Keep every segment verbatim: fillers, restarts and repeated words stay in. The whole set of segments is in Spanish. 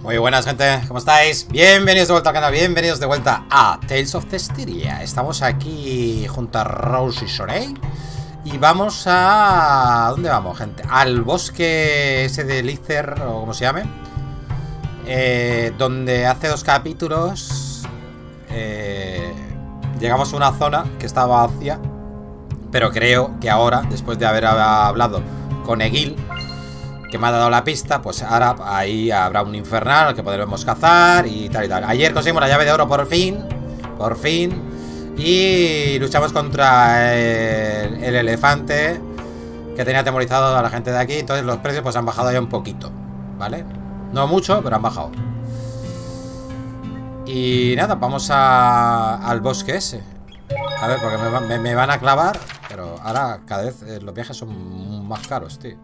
Muy buenas, gente, ¿cómo estáis? Bienvenidos de vuelta al canal, bienvenidos de vuelta a Tales of Zestiria. Estamos aquí junto a Rose y Sorey y vamos a... ¿dónde vamos, gente? Al bosque ese de Lither, o como se llame, eh, donde hace dos capítulos eh, llegamos a una zona que estaba vacía, pero creo que ahora, después de haber hablado con Egil, que me ha dado la pista, pues ahora ahí habrá un infernal que podremos cazar y tal y tal. Ayer conseguimos la llave de oro por fin, por fin, y luchamos contra el, el elefante que tenía atemorizado a la gente de aquí. Entonces los precios pues han bajado ya un poquito, ¿vale? No mucho, pero han bajado. Y nada, vamos a, al bosque ese. A ver, porque me, me, me van a clavar, pero ahora cada vez eh, los viajes son más caros, tío.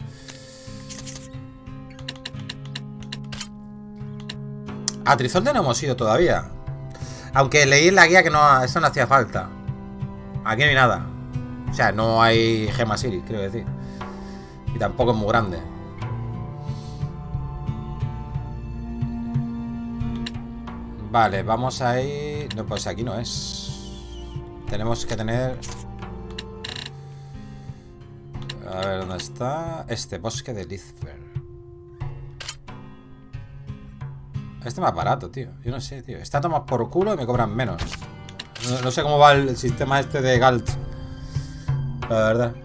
A Trizonde no hemos ido todavía. Aunque leí en la guía que no, eso no hacía falta. Aquí no hay nada. O sea, no hay gemas iris, quiero decir. Y tampoco es muy grande. Vale, vamos a ir... No, pues aquí no es. Tenemos que tener... A ver, ¿dónde está? Este, bosque de Lither. Este es más barato, tío. Yo no sé, tío. Está tomado por culo y me cobran menos. No, no sé cómo va el sistema este de Galt, la verdad.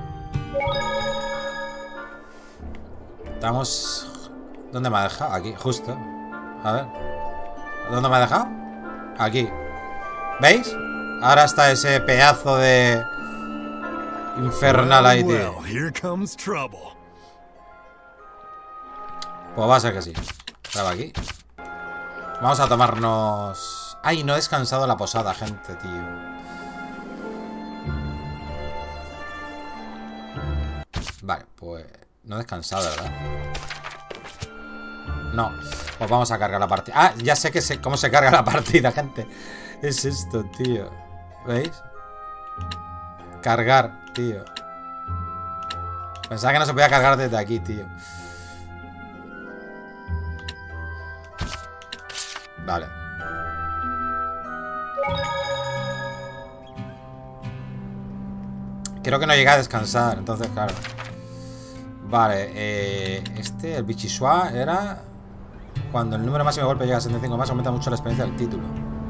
Estamos... ¿Dónde me ha dejado? Aquí, justo. A ver. ¿Dónde me ha dejado? Aquí. ¿Veis? Ahora está ese pedazo de... infernal ahí, tío. Pues va a ser que sí. Graba aquí. Vamos a tomarnos... Ay, no he descansado la posada, gente, tío. Vale, pues... No he descansado, ¿verdad? No. Pues vamos a cargar la partida. Ah, ya sé que se... cómo se carga la partida, gente. Es esto, tío. ¿Veis? Cargar, tío. Pensaba que no se podía cargar desde aquí, tío. Vale. Creo que no llega a descansar, entonces, claro. Vale, eh, este, el Bichisua, era... Cuando el número máximo de golpe llega a setenta y cinco más, aumenta mucho la experiencia del título.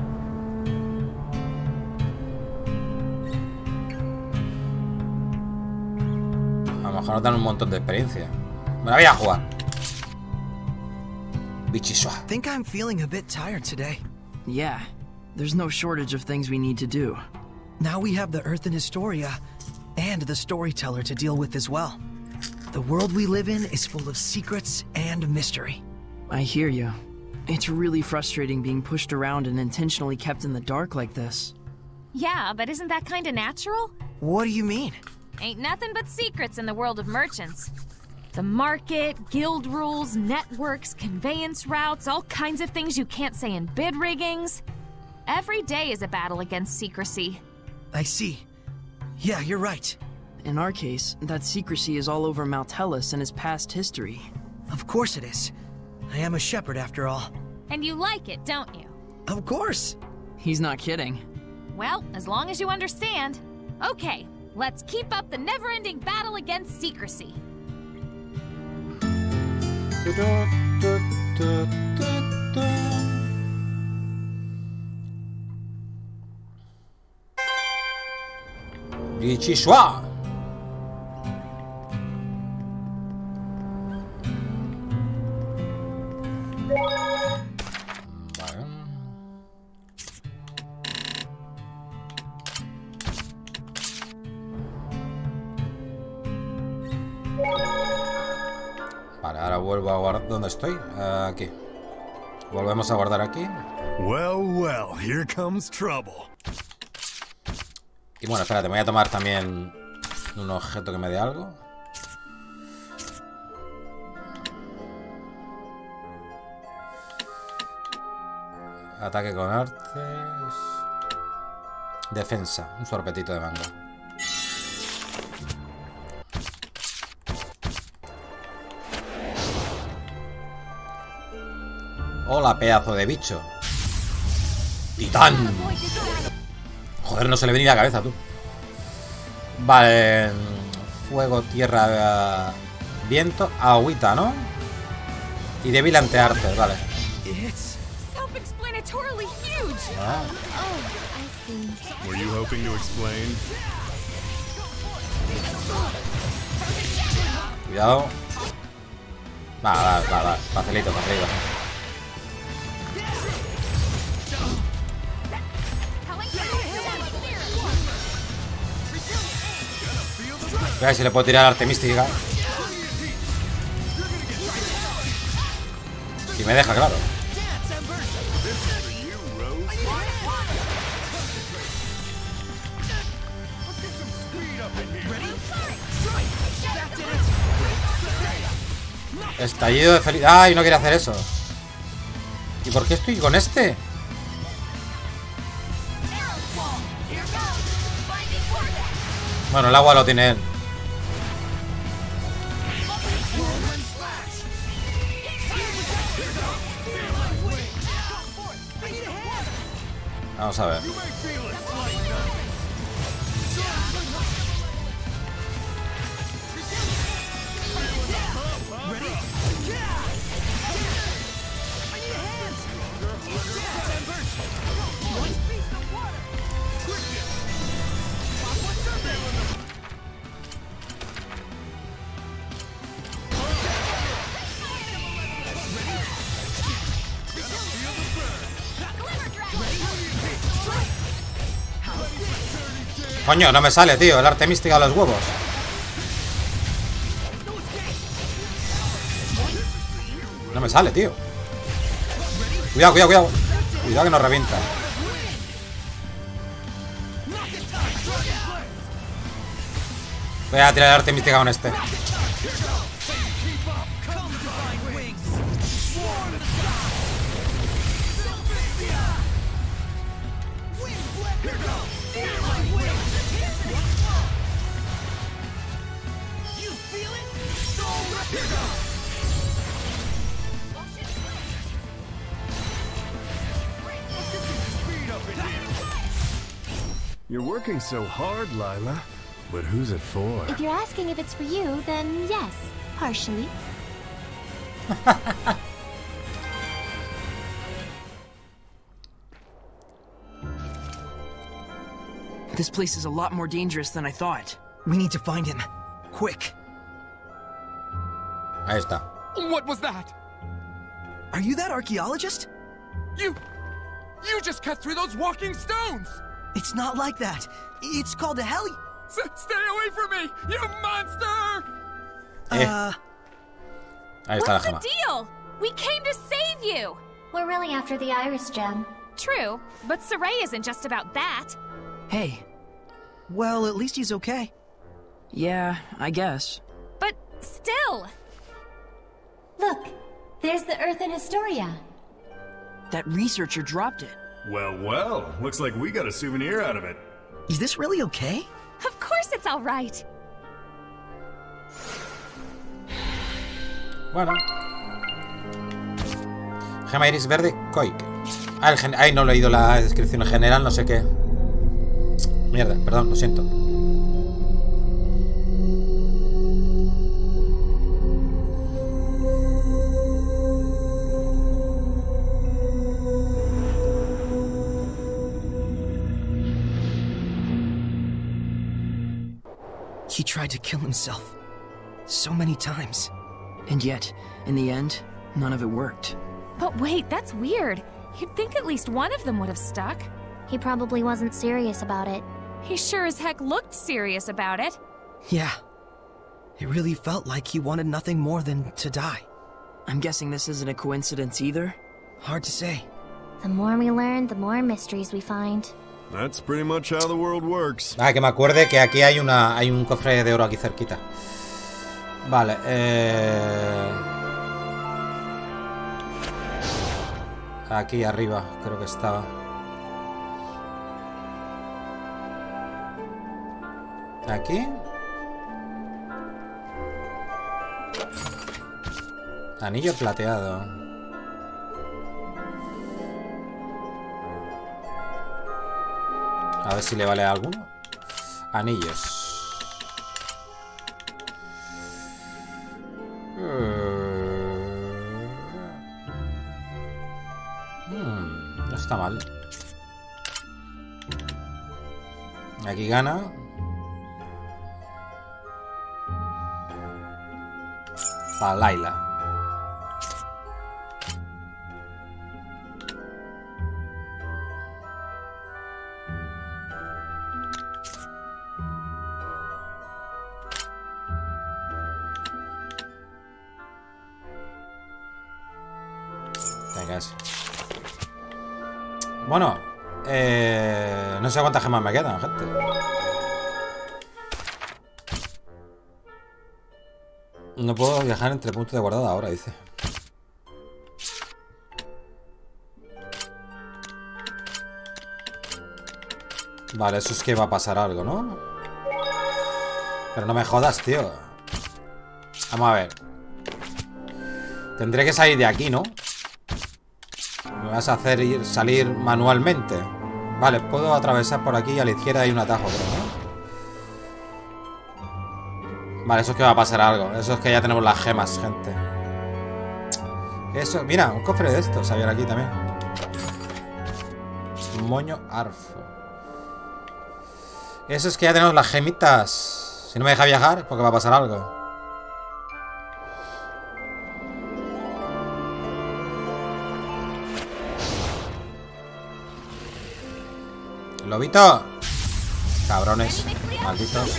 A lo mejor nos dan un montón de experiencia. Me la voy a jugar. I think I'm feeling a bit tired today. Yeah, there's no shortage of things we need to do. Now we have the Earth and Historia, and the Storyteller to deal with as well. The world we live in is full of secrets and mystery. I hear you. It's really frustrating being pushed around and intentionally kept in the dark like this. Yeah, but isn't that kinda natural? What do you mean? Ain't nothing but secrets in the world of merchants. The market, guild rules, networks, conveyance routes, all kinds of things you can't say in bid riggings. Every day is a battle against secrecy. I see. Yeah, you're right. In our case, that secrecy is all over Mount Hellas and its past history. Of course it is. I am a shepherd after all. And you like it, don't you? Of course. He's not kidding. Well, as long as you understand. Okay, let's keep up the never-ending battle against secrecy. Bichisua. Vale. Vale, ahora vuelvo a guardar. ¿Dónde estoy? Uh, aquí. Volvemos a guardar aquí. Well, well, here comes trouble. Y bueno, espérate, me voy a tomar también un objeto que me dé algo. Ataque con artes. Defensa, un sorbetito de manga. Hola, pedazo de bicho. Titán. Joder, no se le ve ni la cabeza, tú. Vale. Fuego, tierra, viento, agüita, ¿no? Y débil ante arte, vale. Ah. Were you hoping to explain? Cuidado. Va, va, va, va. Facilito, facilito. A ver si le puedo tirar arte mística. Si me deja, claro. Estallido de felicidad. ¡Ay, no quiere hacer eso! ¿Y por qué estoy con este? Bueno, el agua lo tiene él. Vamos a ver. Coño, no me sale, tío. El arte mística a los huevos. No me sale, tío. Cuidado, cuidado, cuidado. Cuidado que nos revienta. Voy a tirar el arte mística con este. You're working so hard, Lila. But who's it for? If you're asking if it's for you, then yes, partially. This place is a lot more dangerous than I thought. We need to find him. Quick. Ahí está. What was that? Are you that archaeologist? You... You just cut through those walking stones! It's not like that. It's called a heli... S stay away from me, you monster! Eh. Uh... Ahí está la What's gema. the deal? We came to save you! We're really after the Iris Gem. True, but Saray isn't just about that. Hey. Well, at least he's okay. Yeah, I guess. But still... Look, there's the Earth in Historia. That researcher dropped it. Well, well. Looks like we got a souvenir out of it. Is this really okay? Of course it's all right. Bueno. Gema iris verde, Koik. Ah, el gen... Ay, no he leído la descripción en general, no sé qué. Mierda, perdón, lo siento. He tried to kill himself. So many times. And yet, in the end, none of it worked. But wait, that's weird. You'd think at least one of them would have stuck. He probably wasn't serious about it. He sure as heck looked serious about it. Yeah. It really felt like he wanted nothing more than to die. I'm guessing this isn't a coincidence either? Hard to say. The more we learn, the more mysteries we find. That's pretty much how the world works. Ah, que me acuerde que aquí hay una hay un cofre de oro aquí cerquita. Vale, eh... aquí arriba creo que estaba. Aquí. Anillo plateado. A ver si le vale a alguno. Anillos. Hmm, no está mal. Aquí gana. Para Layla. Venga, ese. Bueno, eh, no sé cuántas gemas me quedan, gente. No puedo viajar entre puntos de guardada ahora, dice. Vale, eso es que va a pasar algo, ¿no? Pero no me jodas, tío. Vamos a ver. Tendré que salir de aquí, ¿no? Me vas a hacer ir, salir manualmente. Vale, puedo atravesar por aquí. A la izquierda hay un atajo, creo, ¿no? Vale, eso es que va a pasar algo. Eso es que ya tenemos las gemas, gente. Eso, mira, un cofre de estos había aquí también. Moño arfo. Eso es que ya tenemos las gemitas. Si no me deja viajar, es porque va a pasar algo. Lobito. Cabrones. Malditos.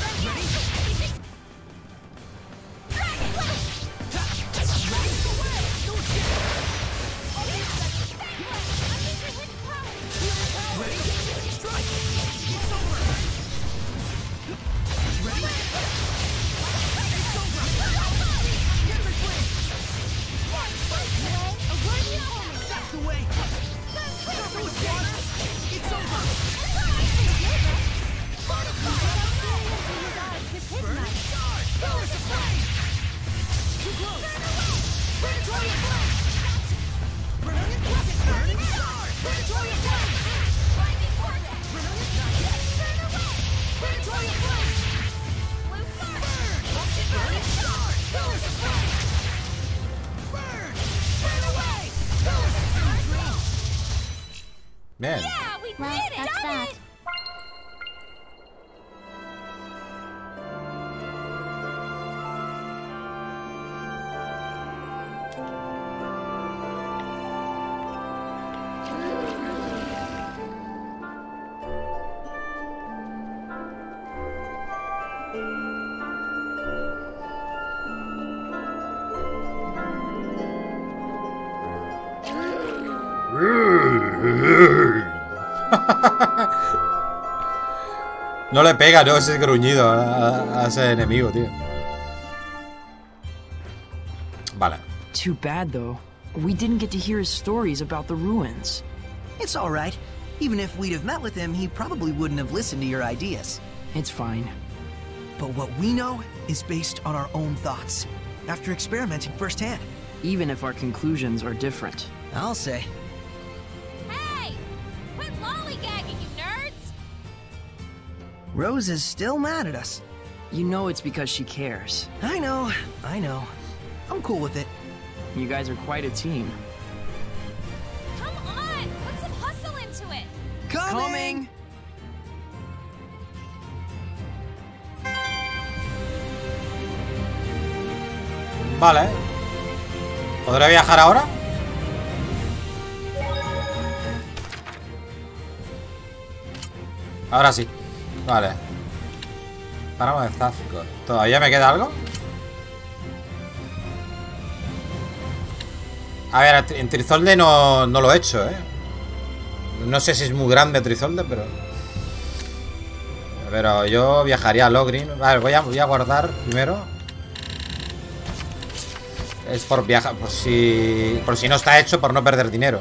Bien. Well, that's that. No le pega, ¿no? Ese gruñido a, a ese enemigo, tío. Vale. Too bad, though. We didn't get to hear his stories about the ruins. It's all right. Even if we'd have met with him, he probably wouldn't have listened to your ideas. It's fine. But what we know is based on our own thoughts, after experimenting firsthand. Even if our conclusions are different. I'll say. Hey! Quit lollygagging, you nerds! Rose is still mad at us. You know it's because she cares. I know, I know. I'm cool with it. You guys are quite a team. Come on! Put some hustle into it! Coming! Vale. ¿Podré viajar ahora? Ahora sí. Vale. Paramos de Zazco. ¿Todavía me queda algo? A ver, en Trizolde no, no lo he hecho, ¿eh? No sé si es muy grande Trizolde, pero... Pero yo viajaría a Logrin. Vale, voy a, voy a guardar primero. Es por viajar, por si... Por si no está hecho, por no perder dinero.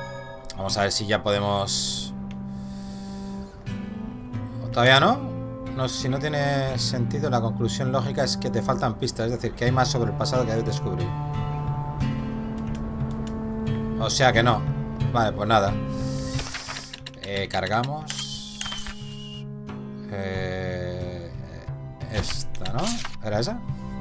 Vamos a ver si ya podemos... ¿Todavía no? no, si no tiene sentido, la conclusión lógica es que te faltan pistas. Es decir, que hay más sobre el pasado que debes descubrir. O sea que no. Vale, pues nada. Eh, cargamos. Eh, esta, ¿no? ¿Era esa?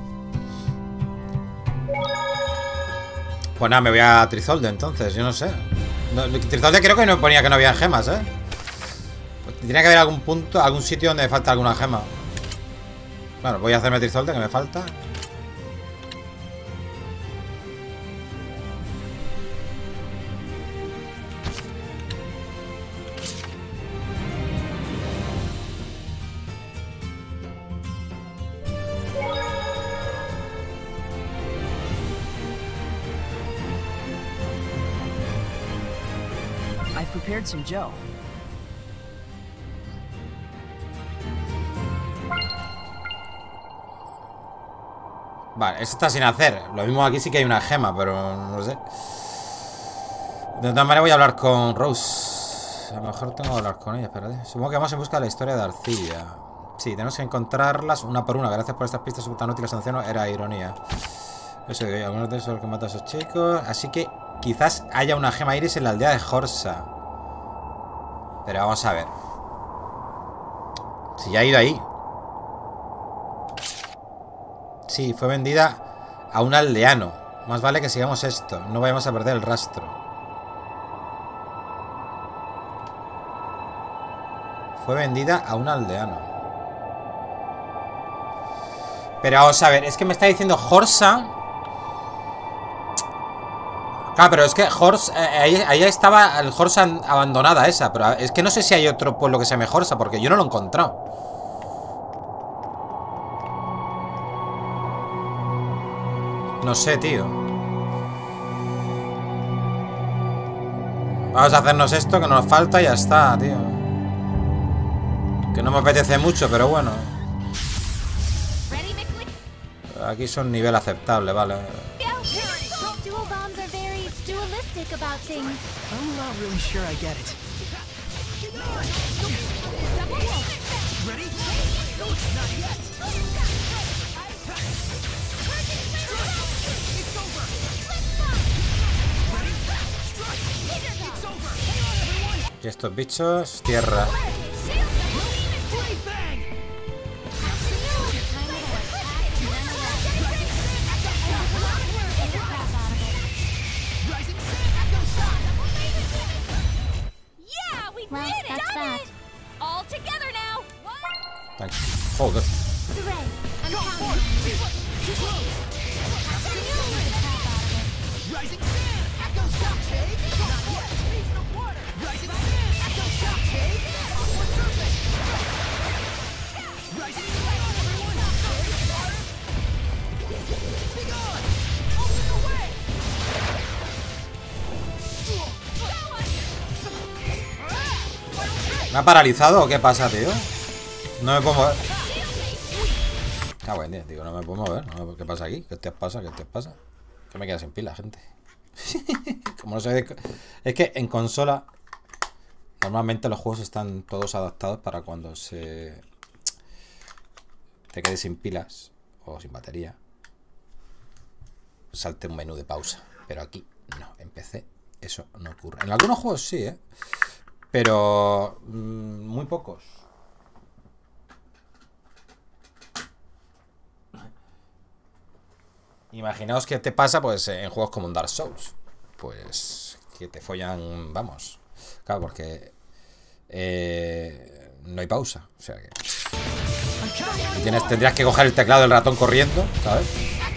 Pues nada, me voy a Trizolde entonces, yo no sé. No, Trizolde creo que no ponía que no había gemas, ¿eh? Pues tiene que haber algún punto, algún sitio donde me falta alguna gema. Bueno, voy a hacerme Trizolde, que me falta. I've prepared some Joe. Vale, esto está sin hacer. Lo mismo aquí sí que hay una gema, pero no sé. De todas maneras voy a hablar con Rose. A lo mejor tengo que hablar con ella, espérate. Supongo que vamos en busca de la historia de Arcilla. Sí, tenemos que encontrarlas una por una. Gracias por estas pistas tan útiles, anciano. Era ironía. Eso de algunos de esos son los que matan a esos chicos. Así que quizás haya una gema iris en la aldea de Horsa. Pero vamos a ver. Si ya ha ido ahí. Sí, fue vendida a un aldeano. Más vale que sigamos esto. No vayamos a perder el rastro. Fue vendida a un aldeano. Pero vamos a ver. Es que me está diciendo Horsa. Claro, pero es que Horsa, eh, ahí, ahí estaba el Horsa abandonada esa. Pero es que no sé si hay otro pueblo que se llame Horsa, porque yo no lo he encontrado. No sé, tío. Vamos a hacernos esto que nos falta y ya está, tío. Que no me apetece mucho, pero bueno. Aquí son nivel aceptable, vale. I'm not really sure I get it. Ready? No, not yet. It's over. Ready? Strike. It's over. Hang on, everyone. Y estos bichos, tierra. Joder. ¿Me ha paralizado o qué pasa, tío? No me puedo mover. Ah, bueno, digo, no me puedo mover. No, ¿qué pasa aquí? ¿Qué te pasa? ¿Qué te pasa? Que me quedas sin pila, gente. Como no sé de... Es que en consola normalmente los juegos están todos adaptados para cuando se te quedes sin pilas o sin batería, salte un menú de pausa. Pero aquí no, en P C eso no ocurre. En algunos juegos sí, ¿eh? Pero mmm, muy pocos. Imaginaos que te pasa pues en juegos como un Dark Souls. Pues que te follan, vamos. Claro, porque eh, no hay pausa. O sea que tienes, tendrías que coger el teclado del ratón corriendo, ¿sabes?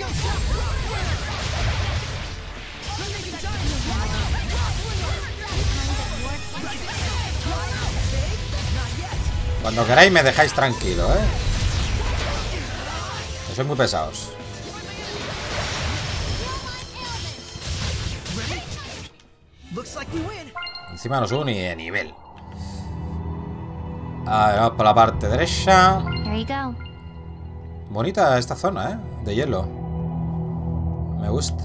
Cuando queráis me dejáis tranquilo, ¿eh? Que sois muy pesados. Encima no subo ni de nivel. A ver, vamos por la parte derecha. Bonita esta zona, ¿eh? De hielo. Me gusta.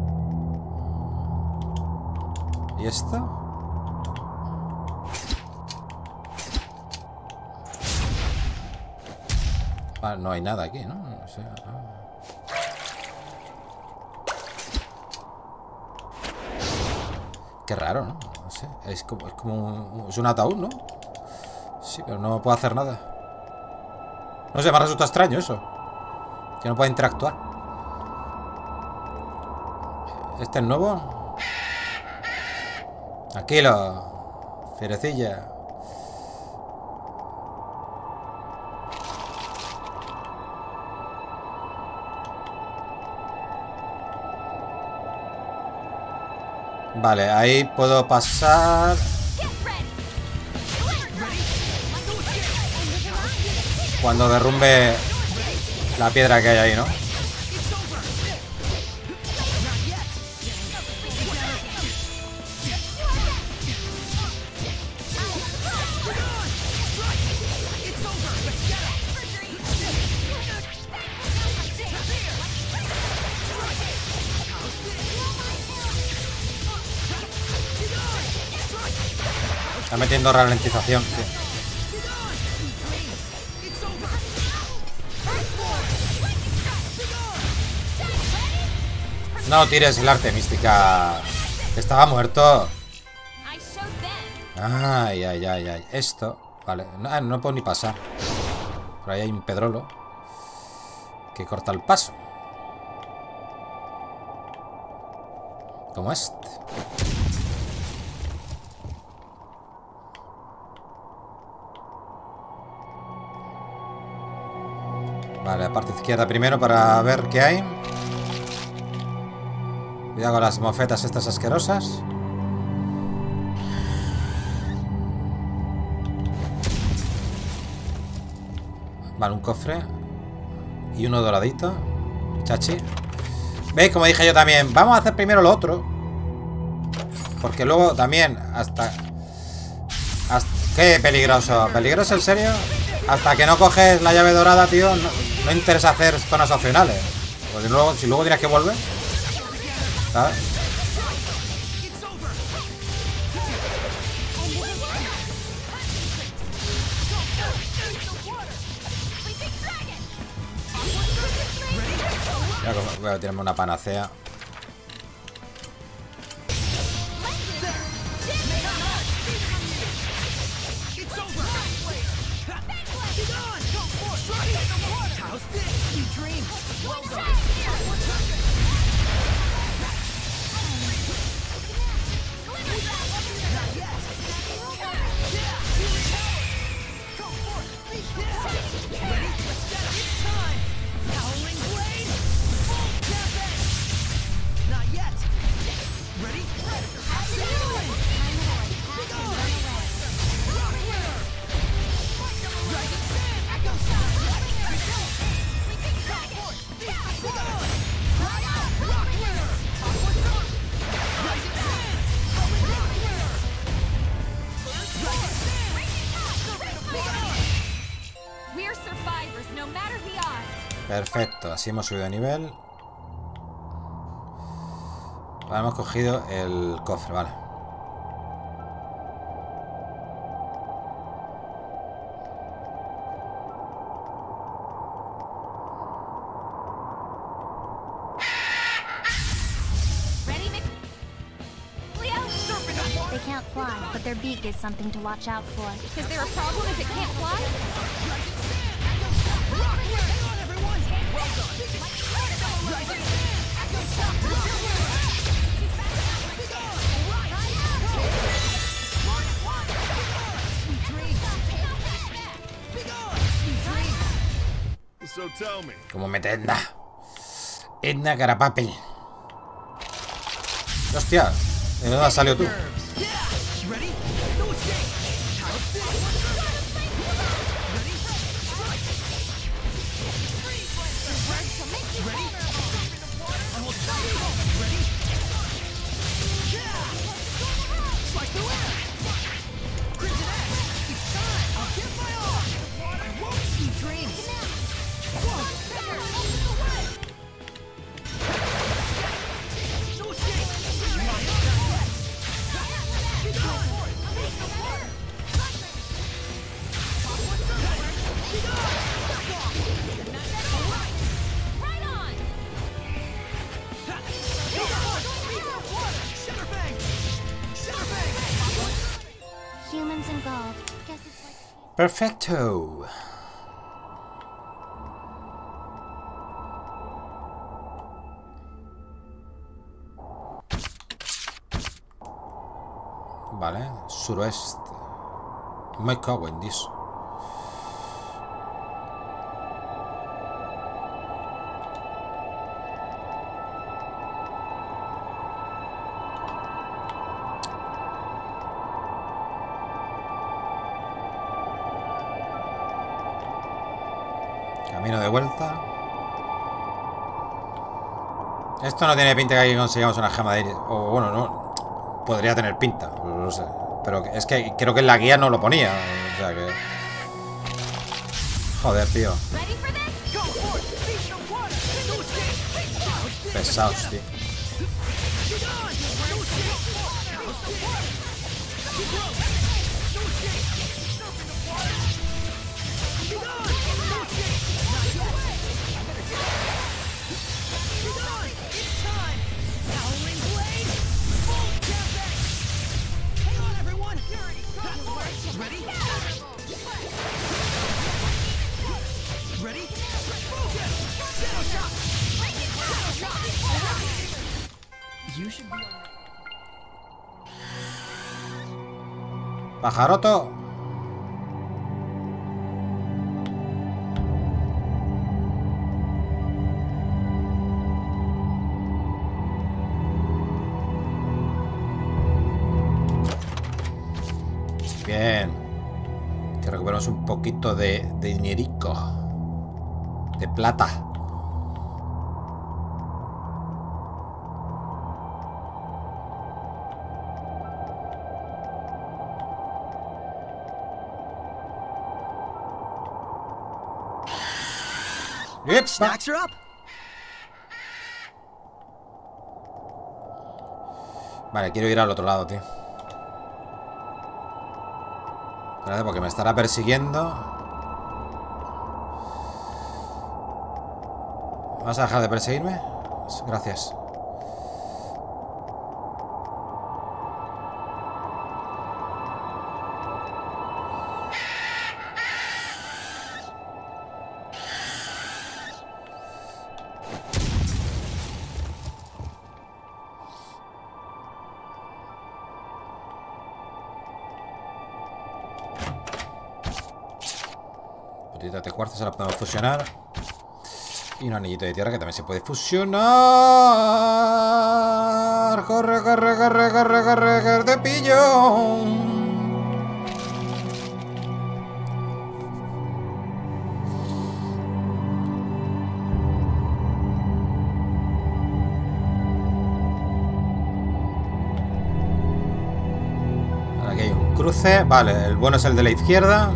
¿Y esto? Vale, no hay nada aquí, ¿no? No sé. Qué raro, ¿no? No sé. Es como, es como un, es un ataúd, ¿no? Sí, pero no puedo hacer nada. No sé, me resulta extraño eso. Que no pueda interactuar. ¿Este es nuevo? Tranquilo. Fierecilla. Vale, ahí puedo pasar. Cuando derrumbe la piedra que hay ahí, ¿no? Está metiendo ralentización, tío. No tires el arte mística. Estaba muerto. Ay, ay, ay, ay. Esto. Vale. No, no puedo ni pasar. Por ahí hay un pedrolo que corta el paso. Como este. Vale, parte izquierda primero para ver qué hay. Cuidado con las mofetas estas asquerosas. Vale, un cofre. Y uno doradito. Chachi. ¿Veis? Como dije yo también. Vamos a hacer primero lo otro. Porque luego también hasta... hasta... ¡Qué peligroso! ¿Peligroso en serio? Hasta que no coges la llave dorada, tío, no, no interesa hacer zonas opcionales. Porque luego, si luego tienes que volver, ¿sabes? Voy a tirarme una panacea. Perfecto, así hemos subido de nivel. Vale, hemos cogido el cofre, vale. They can't fly, but their beak is something to watch out for. Is there a problem if it can't fly? So tell me. Como mete Edna. Edna Carapapel. Hostia, ¿de dónde has salido tú? Perfecto. Vale, suroeste. Me cago en Dios. Camino de vuelta. Esto no tiene pinta de que aquí consigamos una gema de iris. O bueno, no. Podría tener pinta, no sé. Pero es que creo que en la guía no lo ponía. O sea que... Joder, tío. Pesados, tío. Pajaroto. Bien. Que recuperamos un poquito de, de dinerico. De plata. Snacks are up. Vale, quiero ir al otro lado, tío. Espérate, porque me estará persiguiendo. ¿Vas a dejar de perseguirme? Gracias. De cuarzo se la podemos fusionar. Y un anillito de tierra que también se puede fusionar. Corre, corre, corre, corre, corre, que te pillo. Ahora aquí hay un cruce. Vale, el bueno es el de la izquierda.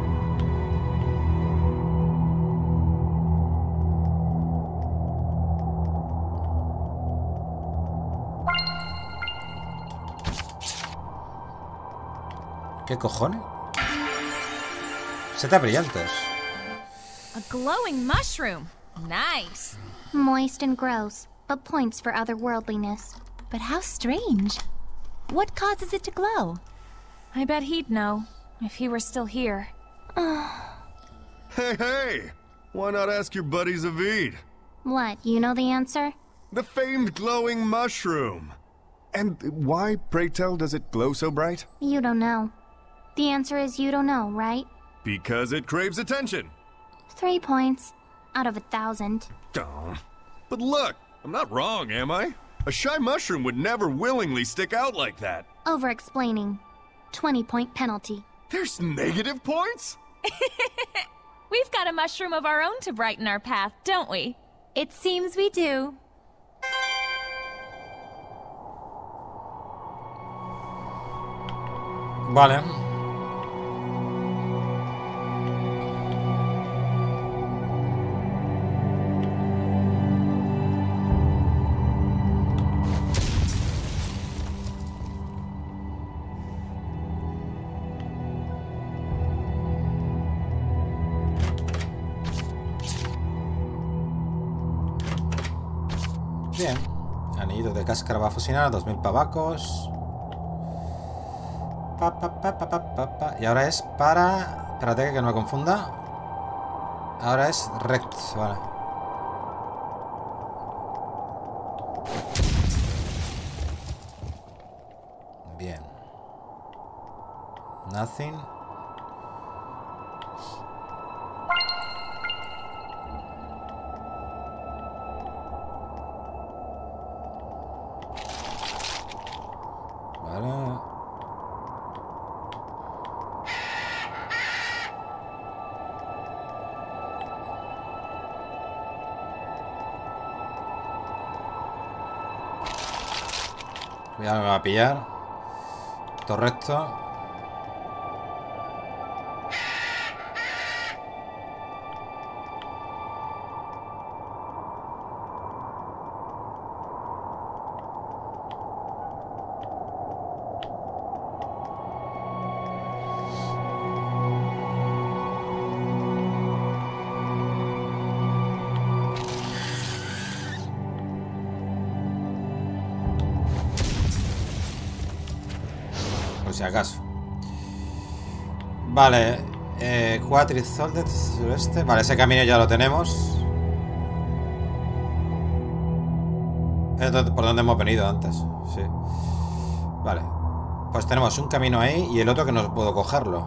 ¿Qué cojones? Setas brillantes. A glowing mushroom. Nice. Moist and gross, but points for otherworldliness. But how strange. What causes it to glow? I bet he'd know, if he were still here. Hey, hey! Why not ask your buddy Zaveid? What, you know the answer? The famed glowing mushroom. And why, pray tell, does it glow so bright? You don't know. The answer is you don't know, right? Because it craves attention. Three points. Out of a thousand. Oh. But look, I'm not wrong, am I? A shy mushroom would never willingly stick out like that. Over-explaining. twenty-point penalty. There's negative points? We've got a mushroom of our own to brighten our path, don't we? It seems we do. Vale. Bien. Anillito de cáscara va a fusionar, dos mil pavacos. Pa, pa, pa, pa, pa, pa, pa. Y ahora es para Espérate que no me confunda. Ahora es recto, vale. Bien. Nothing. Vale. Ya me va a pillar. Todo recto. Por si acaso. Vale. Eh, Quatrizoldet sureste. Vale, ese camino ya lo tenemos. Es por donde hemos venido antes. Sí. Vale. Pues tenemos un camino ahí y el otro que no puedo cogerlo.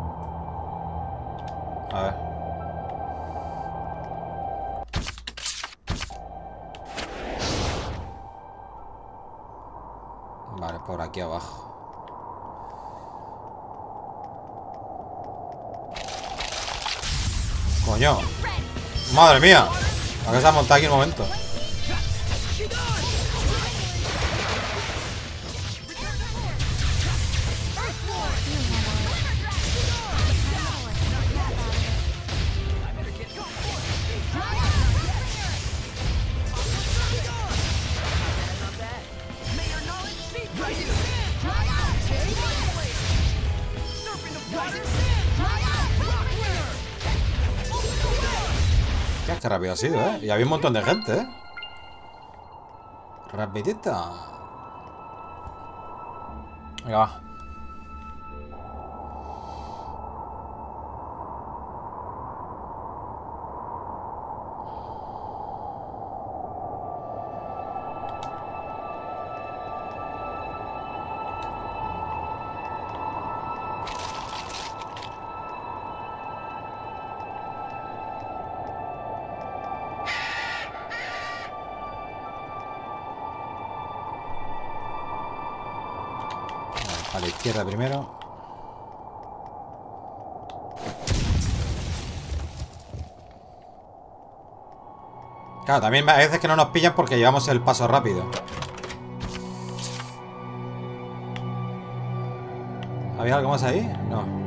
A ver. Vale, por aquí abajo. Coño. Madre mía. ¿A qué se ha montado aquí un momento? Qué rápido ha sido, ¿eh? Y había un montón de gente, ¿eh? Rapidita. Venga, va. A la izquierda primero. Claro, también hay veces que no nos pillan porque llevamos el paso rápido. ¿Había algo más ahí? No.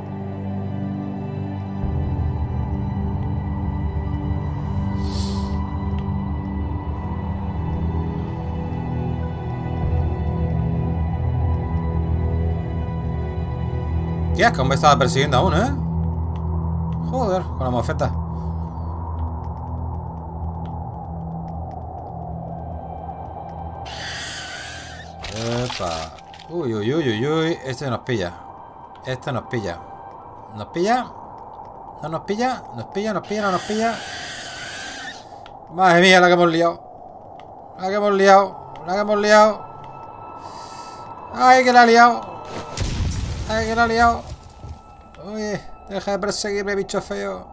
Tía, es que aún me estaba persiguiendo aún, ¿eh? Joder, con la mofeta. Epa. Uy, uy, uy, uy, uy. Este nos pilla. Este nos pilla. ¿Nos pilla? ¿No nos pilla? ¿Nos pilla? ¿Nos pilla? ¿No nos pilla? Madre mía, la que hemos liado. La que hemos liado. La que hemos liado. Ay, que la ha liado. Ay, que la ha liado. Oye, deja de perseguirme, bicho feo.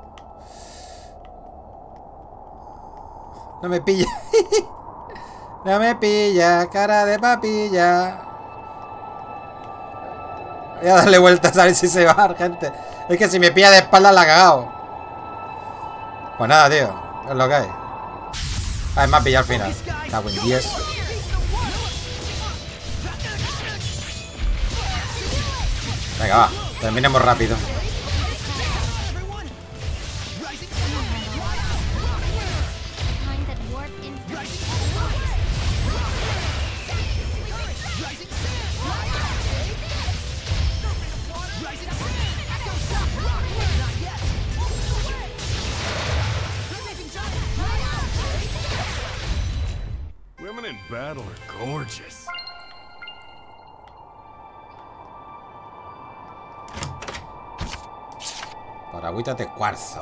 No me pilla. No me pilla, cara de papilla. Voy a darle vueltas a ver si se va, gente. Es que si me pilla de espaldas la ha cagado. Pues nada, tío. Es lo que hay. Ah, me ha pillado al final. Cago en diez. Venga, va. Terminemos rápido. Women in battle are gorgeous. Paragüitas de cuarzo.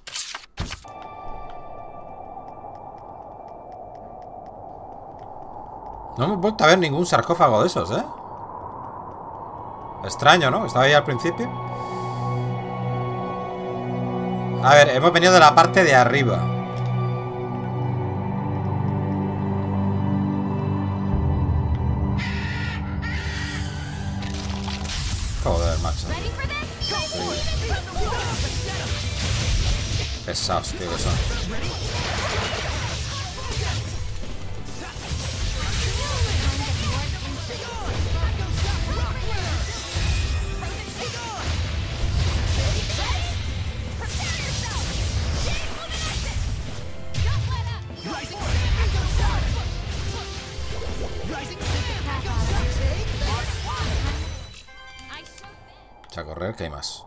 No hemos vuelto a ver ningún sarcófago de esos, ¿eh? Extraño, ¿no? Estaba ahí al principio. A ver, hemos venido de la parte de arriba. Joder, macho. Pesados, tío, que son. A correr, que hay más.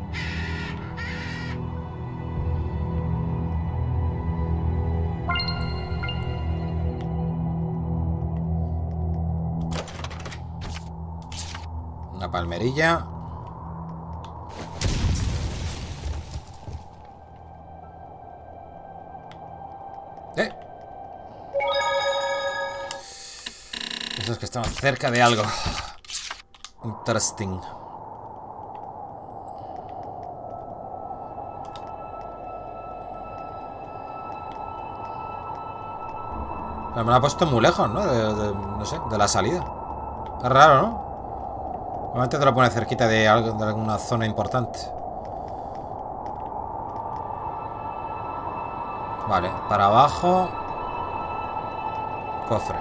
Una palmerilla. ¿Eh? Eso es que estamos cerca de algo. Interesting. Me lo ha puesto muy lejos, ¿no? De, de, no sé, de la salida. Es raro, ¿no? Normalmente te lo pone cerquita de, algo, de alguna zona importante. Vale, para abajo. Cofre.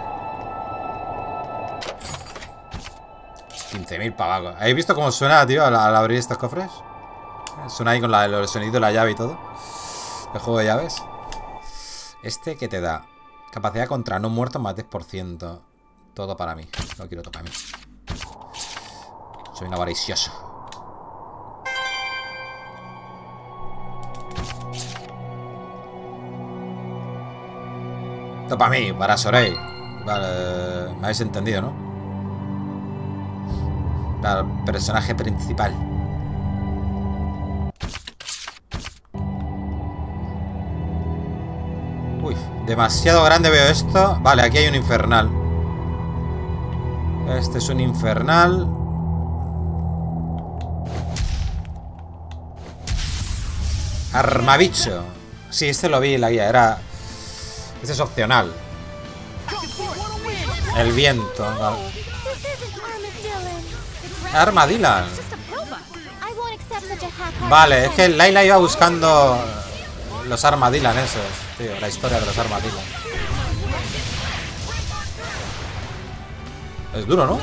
quince mil para abajo. ¿Habéis visto cómo suena, tío, al, al abrir estos cofres? Suena ahí con la, el sonido de la llave y todo. El juego de llaves. Este que te da capacidad contra no muertos más diez por ciento. Todo para mí. No quiero todo para mí. Soy un avaricioso. Todo para mí, para Sorey. Vale, me habéis entendido, ¿no? Para el personaje principal. Uy, demasiado grande veo esto. Vale, aquí hay un infernal. Este es un infernal. Armabicho. Sí, este lo vi en la guía. Era... Este es opcional. El viento. Vale. Armadillan. Vale, es que Layla iba buscando los Armadillan esos, tío, la historia de los Armadillan. Es duro, ¿no?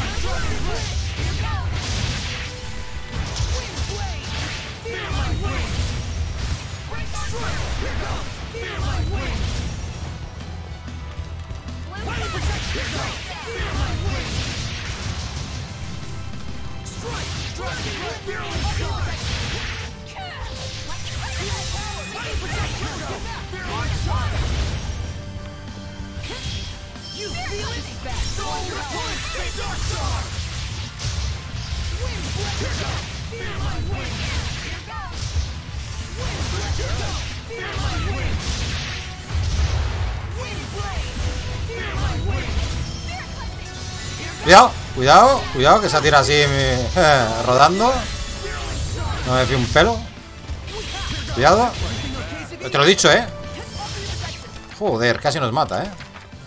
Cuidado, cuidado, cuidado, que se tira así eh, rodando. No me fío un pelo. Cuidado. Te lo he dicho, eh. Joder, casi nos mata, eh.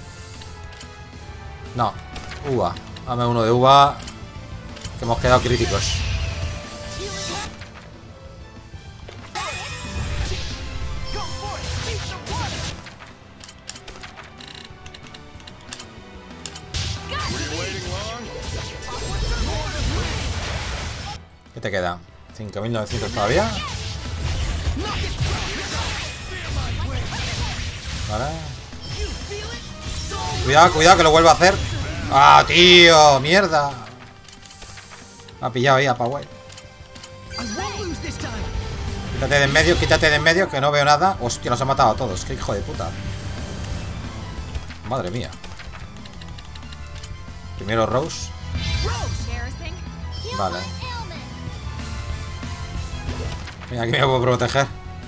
No, uva. Dame uno de uva. Que hemos quedado críticos. ¿Qué te queda? cinco mil novecientos todavía. Vale. Cuidado, cuidado, que lo vuelvo a hacer. ¡Ah, tío! ¡Mierda! Me ha pillado ahí a Powell. Quítate de en medio, quítate de en medio, que no veo nada. Hostia, nos ha matado a todos. ¡Qué hijo de puta! Madre mía. Primero Rose. Vale. Mira, aquí me puedo proteger.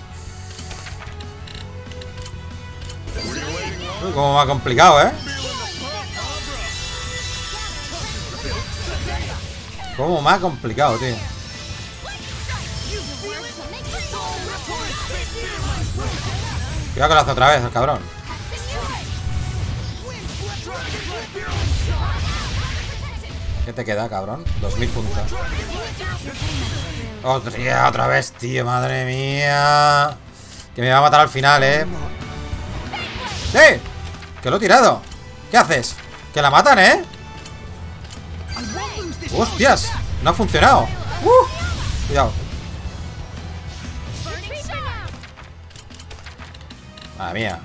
Uy, como me ha complicado, ¿eh? Como me ha complicado, tío. Cuidado que lo hace otra vez, el cabrón. ¿Qué te queda, cabrón? dos mil puntos. Otra, otra vez, tío, madre mía. Que me va a matar al final, ¿eh? ¡Eh! Que lo he tirado. ¿Qué haces? Que la matan, ¿eh? ¡Hostias! No ha funcionado. ¡Uh! Cuidado. Madre mía.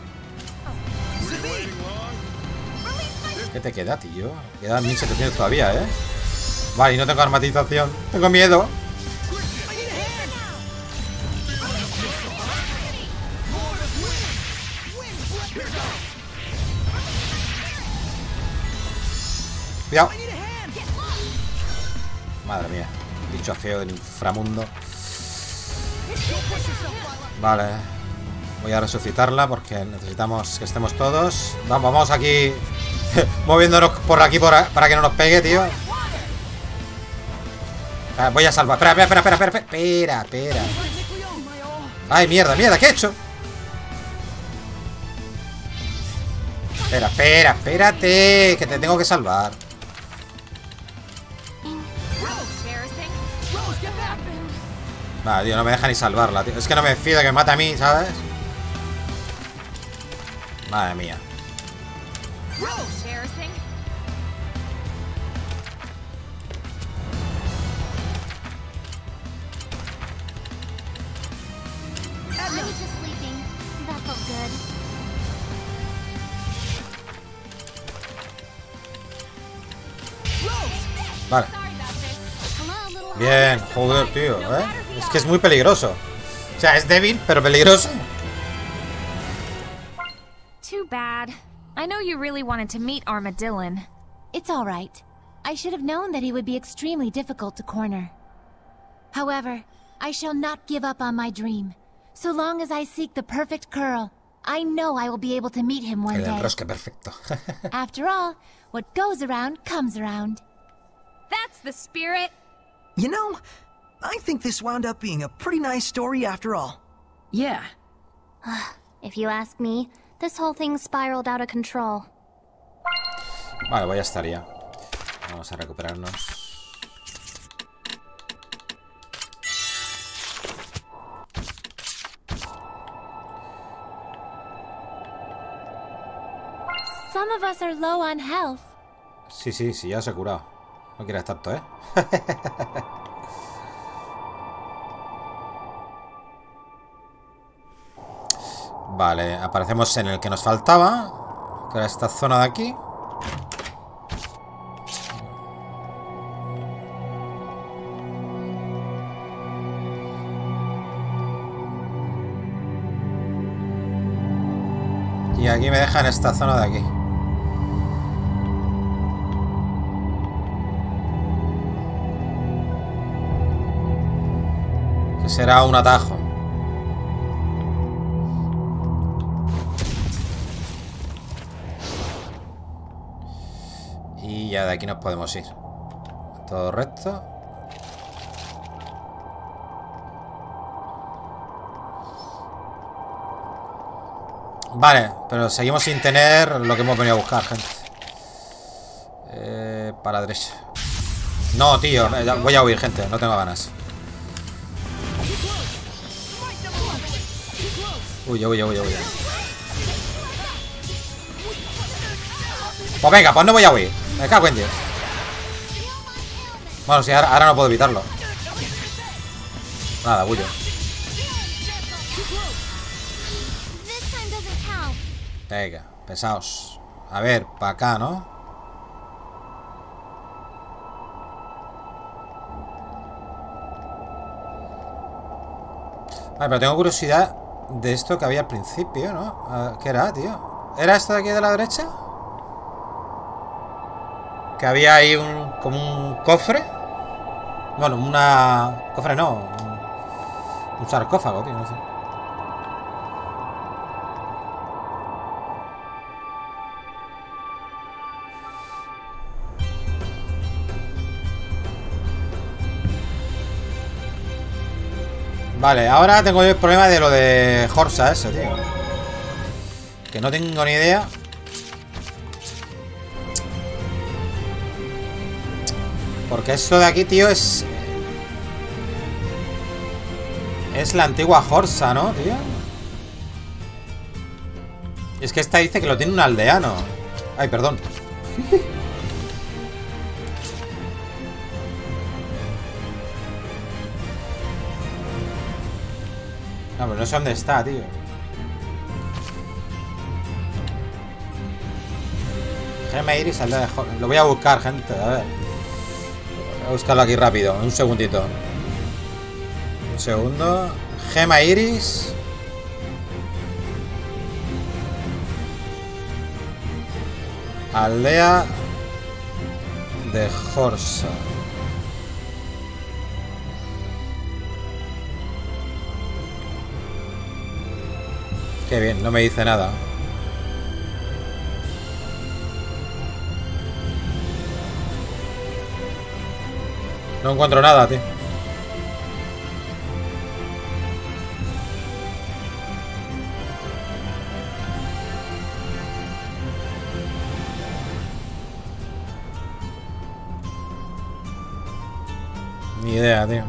¿Qué te queda, tío? Quedan mil setecientos todavía, ¿eh? Vale, y no tengo armatización. Tengo miedo. Cuidado. Madre mía. Bicho feo del inframundo. Vale. Voy a resucitarla porque necesitamos que estemos todos. Vamos, vamos aquí moviéndonos por aquí por, para que no nos pegue, tío. Voy a salvar. Espera, espera, espera, espera, espera, espera. Ay, mierda, mierda, ¿qué he hecho? Espera, espera, espérate, que te tengo que salvar. Vale, tío, no me deja ni salvarla, tío. Es que no me fío de que me mate a mí, ¿sabes? Madre mía. Vale. Bien, joder, tío, ¿eh? Es que es muy peligroso. O sea, es débil, pero peligroso. Too bad. I know you really wanted to meet Armadillon. It's all right. I should have known that he would be extremely difficult to corner. However, I shall not give up on my dream. So long as I seek the perfect curl, I know I will be able to meet him one El day. enrosque perfecto. After all, what goes around comes around. That's the spirit. You know, I think this wound up being a pretty nice story after all. Yeah. If you ask me, this whole thing spiraled out of control. Vale, voy a estar ya. Vamos a recuperarnos. Some of us are low on health. Sí, sí, sí, ya se ha curado. No quieres tanto, ¿eh? Vale, aparecemos en el que nos faltaba, que era esta zona de aquí. Y aquí me dejan esta zona de aquí. Que será un atajo. Y ya de aquí nos podemos ir. Todo recto. Vale, pero seguimos sin tener lo que hemos venido a buscar, gente. Eh, para la derecha. No, tío, voy a huir, gente. No tengo ganas. Uy, uy, uy, uy. Pues venga, pues no voy a huir. Me cago en Dios. Bueno, sí, ahora, ahora no puedo evitarlo. Nada, huyo. Venga, pesaos. A ver, para acá, ¿no? Vale, pero tengo curiosidad de esto que había al principio, ¿no? ¿Qué era, tío? ¿Era esto de aquí de la derecha? Que había ahí un... como un cofre. Bueno, una... cofre no. Un sarcófago, tío, no sé. Vale, ahora tengo el problema de lo de Horsa ese, tío. Que no tengo ni idea. Porque esto de aquí, tío, es... Es la antigua Horsa, ¿no, tío? Es que esta dice que lo tiene un aldeano. Ay, perdón. No, pero no sé dónde está, tío. Gema Iris, aldea de Horsa. Lo voy a buscar, gente, a ver. Voy a buscarlo aquí rápido, un segundito. Un segundo. Gema Iris. Aldea de Horsa. Qué bien, no me dice nada. No encuentro nada, tío. Ni idea, tío.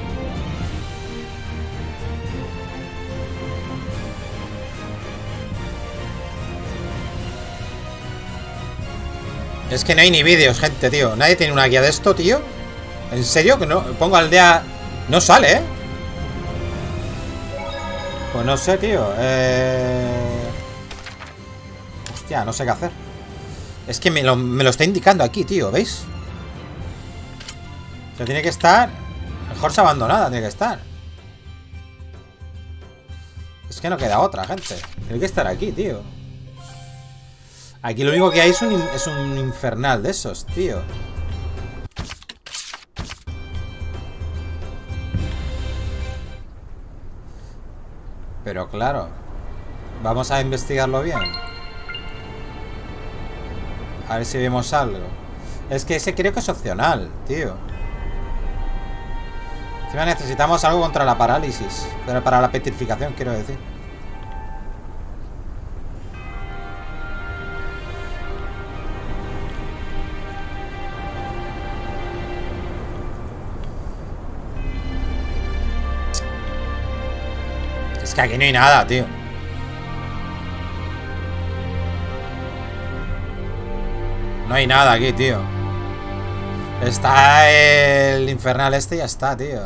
Es que no hay ni vídeos, gente, tío. Nadie tiene una guía de esto, tío. ¿En serio? Que no pongo aldea... No sale, ¿eh? Pues no sé, tío. Eh... Hostia, no sé qué hacer. Es que me lo, me lo está indicando aquí, tío, ¿veis? O sea, tiene que estar... Horsa abandonada tiene que estar. Es que no queda otra, gente. Tiene que estar aquí, tío. Aquí lo único que hay es un, es un infernal de esos, tío. Pero claro, vamos a investigarlo bien. A ver si vemos algo. Es que ese creo que es opcional, tío. Encima necesitamos algo contra la parálisis. Pero para la petrificación, quiero decir. Es que aquí no hay nada, tío. No hay nada aquí, tío. Está el infernal este y ya está, tío.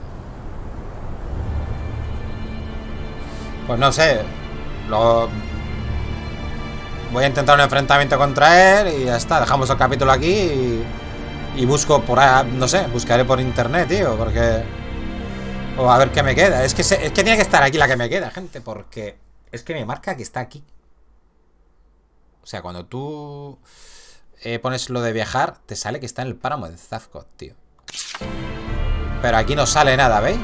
Pues no sé. Lo... Voy a intentar un enfrentamiento contra él y ya está. Dejamos el capítulo aquí y, y busco por ahí, no sé, buscaré por internet, tío, porque... O a ver qué me queda. Es que, se, es que tiene que estar aquí la que me queda, gente, porque es que me marca que está aquí. O sea, cuando tú eh, pones lo de viajar, te sale que está en el páramo de Zafkot, tío. Pero aquí no sale nada, ¿veis?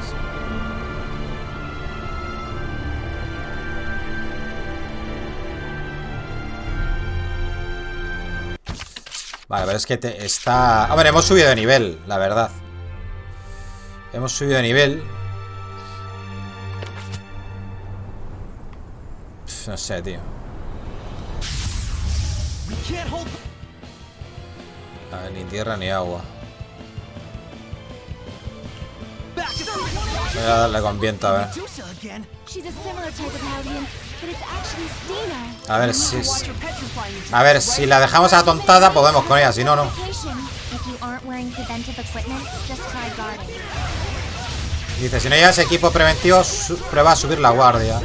Vale, pero es que te, está... Hombre, hemos subido de nivel, la verdad. Hemos subido de nivel. Pff, no sé, tío. A ver, ni tierra ni agua. Voy a darle con viento, a ver. A ver si... A ver, si la dejamos atontada, podemos con ella, si no, no. Dice, si no llevas equipo preventivo, prueba a subir la guardia.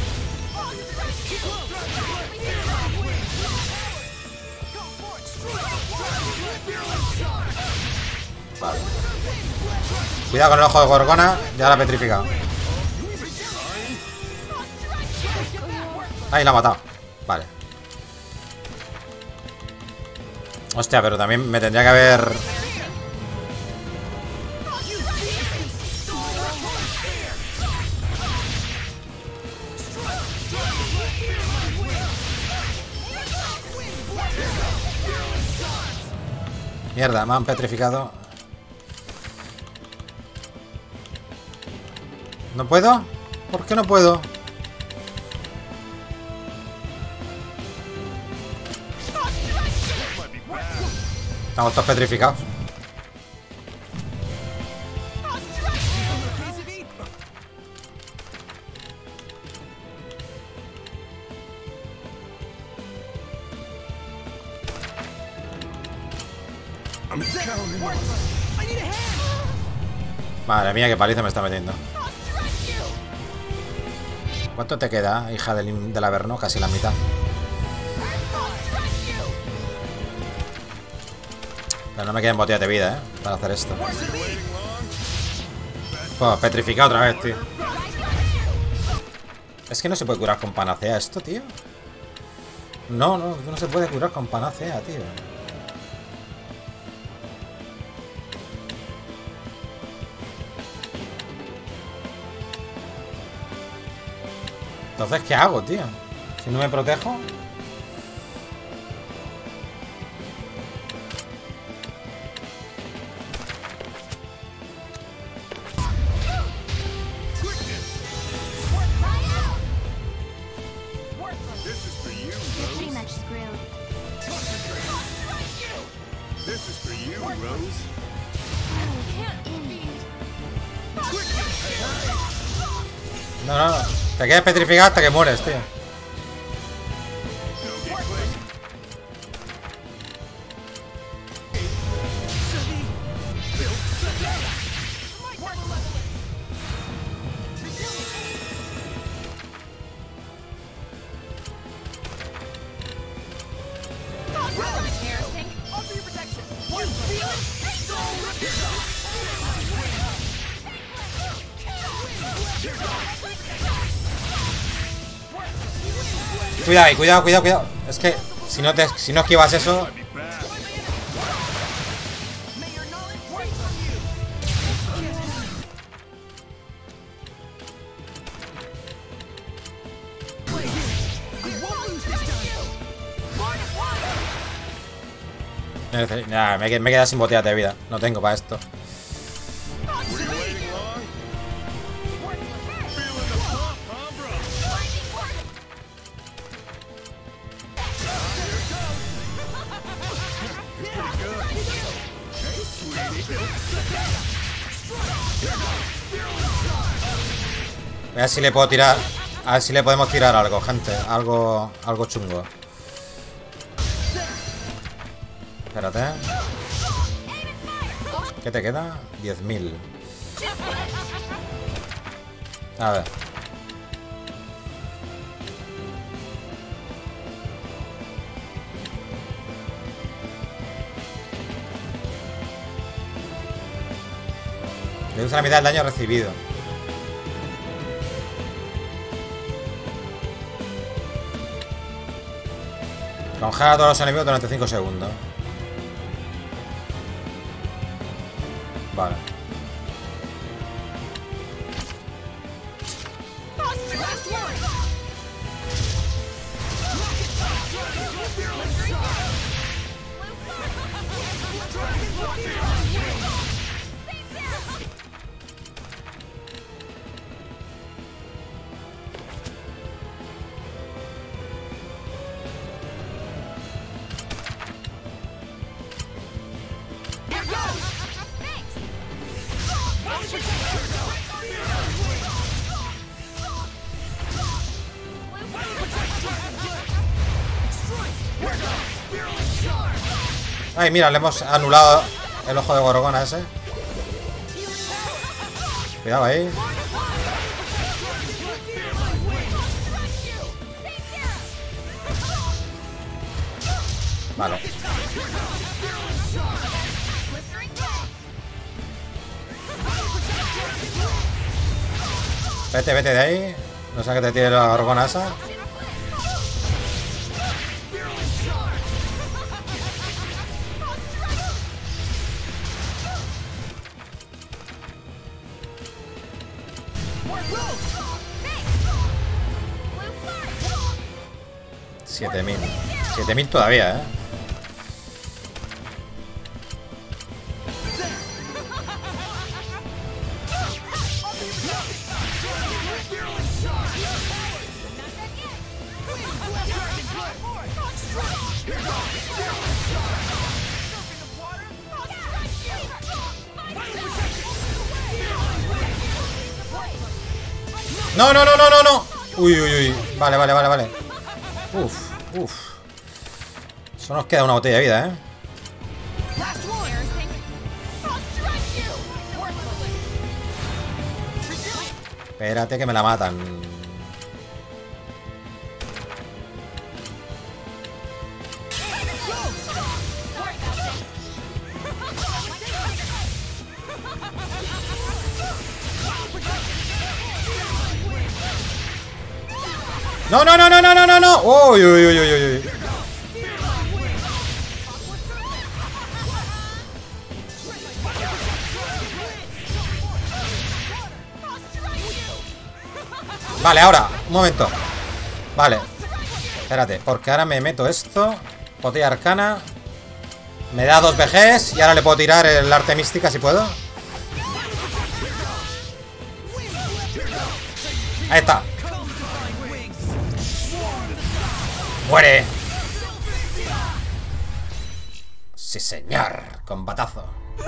Vale. Cuidado con el ojo de Gorgona, ya la ha petrificado. Ahí la ha matado. Vale. Hostia, pero también me tendría que haber... Mierda, me han petrificado. ¿No puedo? ¿Por qué no puedo? Estamos todos petrificados. Madre mía, qué paliza me está metiendo. ¿Cuánto te queda, hija del, del Averno? Casi la mitad. Pero no me queden botellas de vida, ¿eh? Para hacer esto. Oh, petrificado otra vez, tío. Es que no se puede curar con panacea esto, tío. No, no, no se puede curar con panacea, tío. Entonces, ¿qué hago, tío? Si no me protejo. No, no, no. Te quedas petrificado hasta que mueres, tío. Cuidado ahí, cuidado, cuidado, cuidado. Es que si no te, si no esquivas eso. Nah, me, me queda sin botellas de vida. No tengo para esto. A ver si le puedo tirar. A ver si le podemos tirar algo, gente. Algo. Algo chungo. Espérate. ¿Qué te queda? diez mil. A ver. Reduce la mitad del daño recibido. Congela a todos los enemigos durante cinco segundos. Vale. Ay, mira, le hemos anulado el ojo de Gorgona ese. Cuidado ahí. Vale. Vete, vete de ahí. No sé que te tire la Gorgona esa. siete mil. siete mil todavía, ¿eh? No, no, no, no, no, no. Uy, uy, uy. Vale, vale, vale, vale. Uf, uf. Eso nos queda una botella de vida, ¿eh? Espérate que me la matan. No, no, no, no, no, no, no, no. Uy, uy, uy, uy, uy. Vale, ahora, un momento. Vale. Espérate, porque ahora me meto esto. Botella arcana. Me da dos B Gs y ahora le puedo tirar el arte mística si puedo. Ahí está. ¡Muere! Sí, señor. Combatazo.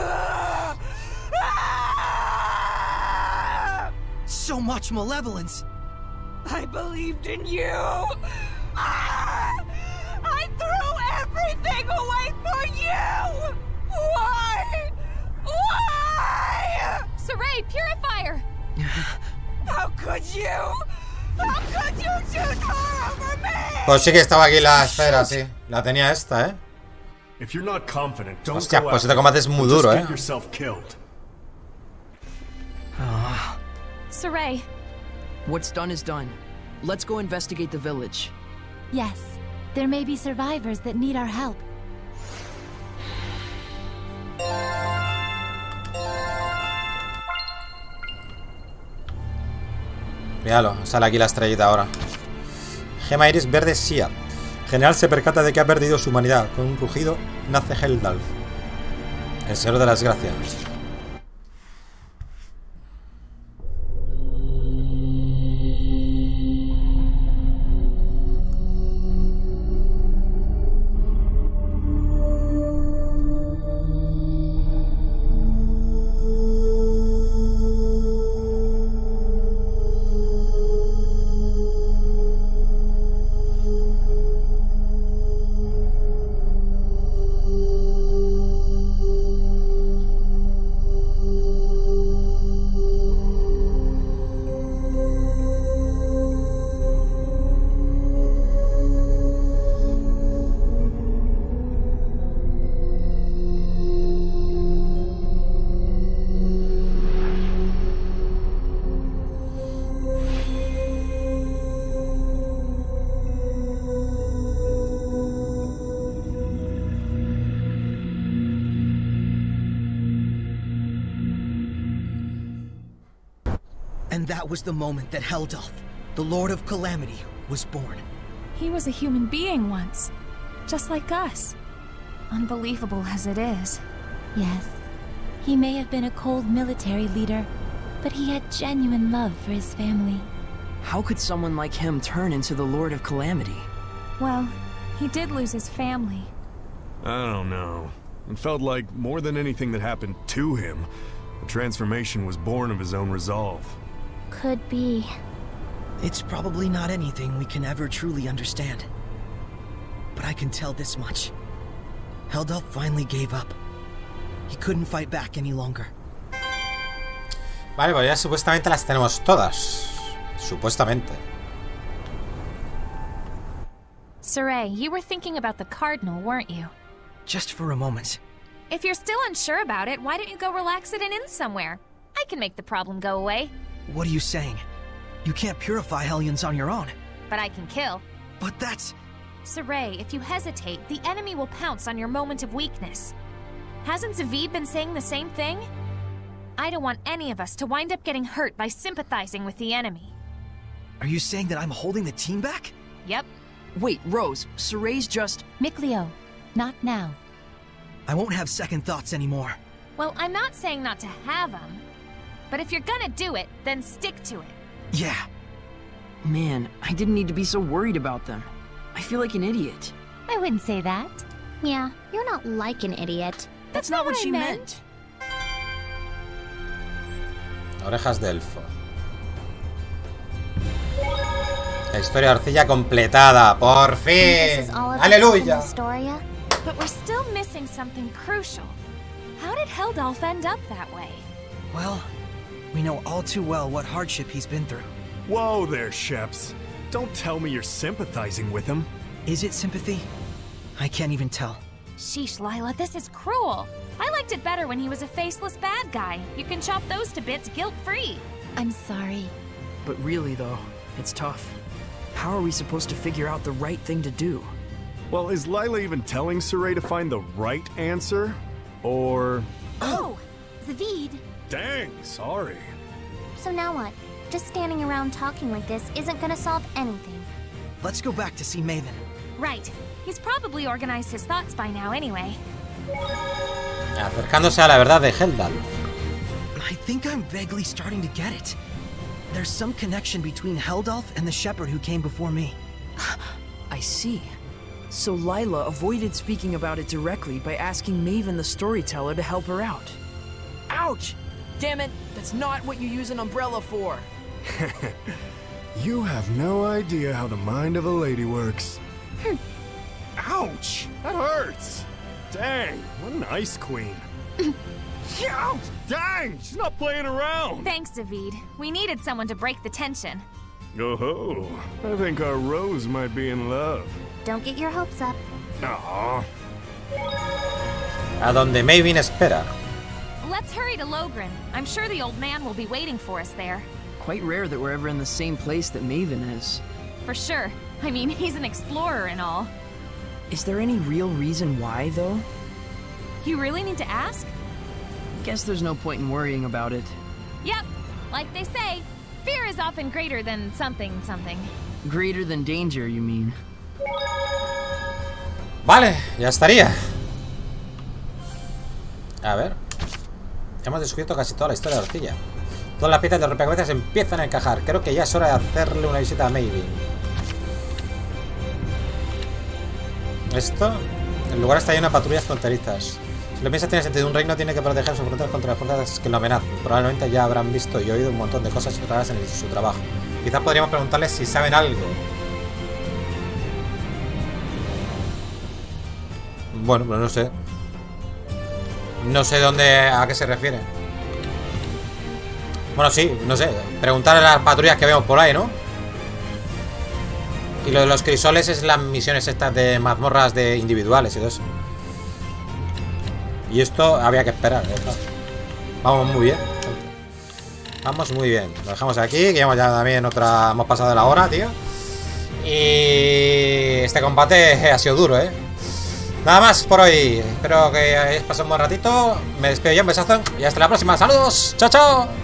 So much malevolence. I believed in you. Ah! I threw everything away for you. Why? Why? Saray, Purifier! How could you? How could you choose her over me? Pues sí que estaba aquí la esfera, sí. La tenía esta, ¿eh? If you're not confident, don't Hostia, go pues este after combate es them. muy Just duro, get ¿eh? yourself killed. Saray, What's done is done. Let's go investigate the village. Yes, there may be survivors that need our help. Míralo, sale aquí la estrellita ahora. Gema iris verde Sia. General se percata de que ha perdido su humanidad. Con un rugido nace Heldalf, el señor de las gracias. And that was the moment that Heldalf, the Lord of Calamity, was born. he was a human being once. Just like us. Unbelievable as it is. Yes, he may have been a cold military leader, but he had genuine love for his family. How could someone like him turn into the Lord of Calamity? Well, he did lose his family. I don't know. It felt like more than anything that happened to him, the transformation was born of his own resolve. Could be. It's probably not anything we can ever truly understand. But I can tell this much. Heldalf finally gave up. He couldn't fight back any longer. Vale, pues ya supuestamente las tenemos todas. Supuestamente. Saray, you were thinking about the Cardinal, weren't you? Just for a moment. If you're still unsure about it, why don't you go relax at an inn somewhere? I can make the problem go away. What are you saying? You can't purify Hellions on your own. But I can kill. But that's... Saray, if you hesitate, the enemy will pounce on your moment of weakness. Hasn't Zavid been saying the same thing? I don't want any of us to wind up getting hurt by sympathizing with the enemy. Are you saying that I'm holding the team back? Yep. Wait, Rose, Saray's just... Mikleo, not now. I won't have second thoughts anymore. Well, I'm not saying not to have them. But if you're gonna do it, then stick to it. Yeah. Man, I didn't need to be so worried about them. I feel like an idiot. I wouldn't say that. Yeah, you're not like an idiot. That's, That's not, not what, what she meant. meant. Orejas de elfo. La historia de arcilla completada, por fin. Aleluya. But we're still missing something crucial. How did Heldalf end up that way? Well, we know all too well what hardship he's been through. Whoa there, Sheps. Don't tell me you're sympathizing with him. Is it sympathy? I can't even tell. Sheesh, Lila, this is cruel. I liked it better when he was a faceless bad guy. You can chop those to bits guilt-free. I'm sorry. But really, though, it's tough. How are we supposed to figure out the right thing to do? Well, is Lila even telling Sorey to find the right answer? Or... Oh! Zaveid! Dang, sorry. So now what? Just standing around talking like this isn't gonna solve anything. Let's go back to see Maven. Right. He's probably organized his thoughts by now anyway. Acercándose a la verdad de Heldalf. I think I'm vaguely starting to get it. There's some connection between Heldalf and the shepherd who came before me. I see. So Lila avoided speaking about it directly by asking Maven the storyteller to help her out. Ouch! Damn it, that's not what you use an umbrella for. You have no idea how the mind of a lady works. Ouch! That hurts! Dang, what an ice queen. Ouch! Dang, she's not playing around! Thanks, Zaveid. We needed someone to break the tension. Oh-ho, I think our Rose might be in love. Don't get your hopes up. Aww. A donde Maven espera. Let's hurry to Logren. I'm sure the old man will be waiting for us there. Quite rare that we're ever in the same place that Maven is. For sure. I mean, he's an explorer and all. Is there any real reason why, though? You really need to ask? Guess there's no point in worrying about it. Yep. Like they say, fear is often greater than something something. Greater than danger, you mean? Vale, ya estaría. A ver. Hemos descubierto casi toda la historia de Arcilla. Todas las piezas de rompecabezas empiezan a encajar. Creo que ya es hora de hacerle una visita a Maven. Esto... El lugar está lleno de patrullas fronterizas. Si lo piensas, tiene sentido. Un reino tiene que proteger sus fronteras contra las fuerzas que lo amenazan. Probablemente ya habrán visto y oído un montón de cosas raras en su trabajo. Quizás podríamos preguntarles si saben algo. Bueno, pero no sé. No sé dónde, a qué se refiere. Bueno, sí, no sé. Preguntar a las patrullas que vemos por ahí, ¿no? Y lo de los crisoles es las misiones estas de mazmorras de individuales y todo eso. Y esto había que esperar, ¿eh? Vamos muy bien. Vamos muy bien. Lo dejamos aquí, que llevamos ya también otra... Hemos pasado de la hora, tío. Y... Este combate ha sido duro, ¿eh? Nada más por hoy. Espero que hayáis pasado un buen ratito. Me despido ya, un besazo y hasta la próxima. ¡Saludos! ¡Chao, chao!